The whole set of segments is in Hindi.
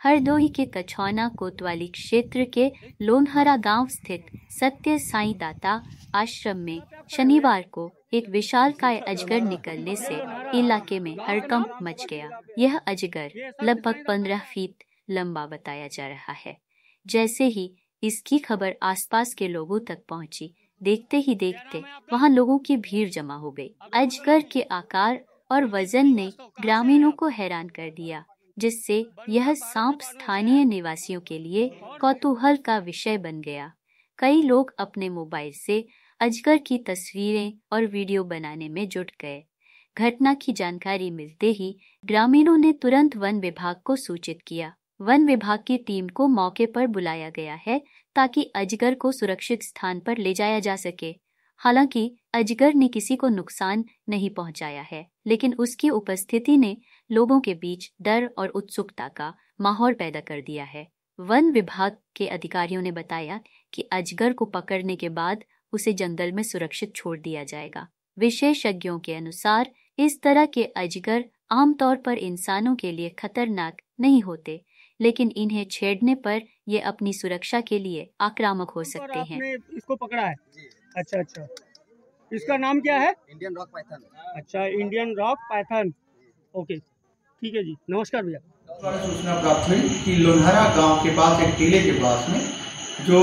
हरदोई के कछौना कोतवाली क्षेत्र के लोनहरा गांव स्थित सत्य साईं दाता आश्रम में शनिवार को एक विशालकाय अजगर निकलने से इलाके में हड़कंप मच गया। यह अजगर लगभग 15 फीट लंबा बताया जा रहा है। जैसे ही इसकी खबर आसपास के लोगों तक पहुंची, देखते ही देखते वहां लोगों की भीड़ जमा हो गई। अजगर के आकार और वजन ने ग्रामीणों को हैरान कर दिया, जिससे यह सांप स्थानीय निवासियों के लिए कौतूहल का विषय बन गया। कई लोग अपने मोबाइल से अजगर की तस्वीरें और वीडियो बनाने में जुट गए। घटना की जानकारी मिलते ही ग्रामीणों ने तुरंत वन विभाग को सूचित किया। वन विभाग की टीम को मौके पर बुलाया गया है ताकि अजगर को सुरक्षित स्थान पर ले जाया जा सके। हालांकि अजगर ने किसी को नुकसान नहीं पहुंचाया है, लेकिन उसकी उपस्थिति ने लोगों के बीच डर और उत्सुकता का माहौल पैदा कर दिया है। वन विभाग के अधिकारियों ने बताया कि अजगर को पकड़ने के बाद उसे जंगल में सुरक्षित छोड़ दिया जाएगा। विशेषज्ञों के अनुसार इस तरह के अजगर आमतौर पर इंसानों के लिए खतरनाक नहीं होते, लेकिन इन्हें छेड़ने पर ये अपनी सुरक्षा के लिए आक्रामक हो सकते हैं। आपने इसको पकड़ा है? अच्छा। इसका नाम क्या है? Indian rock python. अच्छा, इंडियन रॉक पाइथन। ओके, ठीक है जी, नमस्कार भैया। सूचना प्राप्त हुई कि लोनहरा गांव के पास एक टीले के पास में जो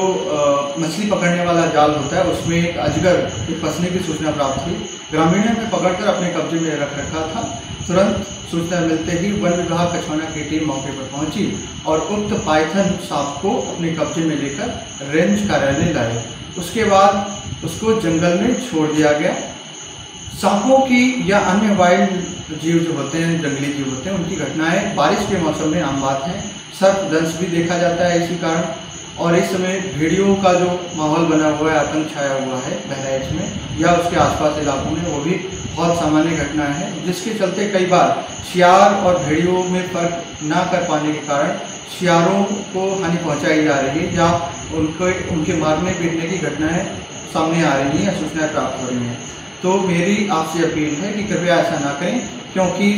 मछली पकड़ने वाला जाल होता है उसमें एक अजगर के फंसने की सूचना प्राप्त हुई। ग्रामीणों ने पकड़कर अपने कब्जे में रख रखा था। तुरंत सूचना मिलते ही वन विभाग कछौना की टीम मौके पर पहुंची और उक्त पाइथन सांप को अपने कब्जे में लेकर रेंज कार्यालय लाए। उसके बाद उसको जंगल में छोड़ दिया गया। सांपों की या अन्य वाइल्ड जीव जो होते हैं, जंगली जीव होते हैं, उनकी घटनाएं बारिश के मौसम में आम बात है। सर्पदंश भी देखा जाता है इसी कारण। और इस समय भेड़ियों का जो माहौल बना हुआ है, आतंक छाया हुआ है बहराइच में या उसके आसपास इलाकों में, वो भी बहुत सामान्य घटना है, जिसके चलते कई बार शियार और भेड़ियों में फर्क ना कर पाने के कारण शियारों को हानि पहुंचाई जा रही है या उनके मारने पीटने की घटनाएं सामने आ रही हैं या सूचनाएं प्राप्त हो रही हैं। तो मेरी आपसे अपील है कि कृपया ऐसा ना करें, क्योंकि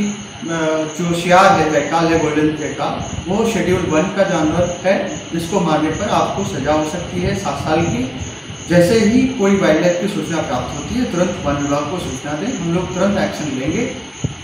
जो शियार है, जयकाल है, गोल्डन जयकाल, वो शेड्यूल 1 का जानवर है, जिसको मारने पर आपको सजा हो सकती है 7 साल की। जैसे ही कोई वाइल्ड लाइफ की सूचना प्राप्त होती है, तुरंत वन विभाग को सूचना दें, हम लोग तुरंत एक्शन लेंगे।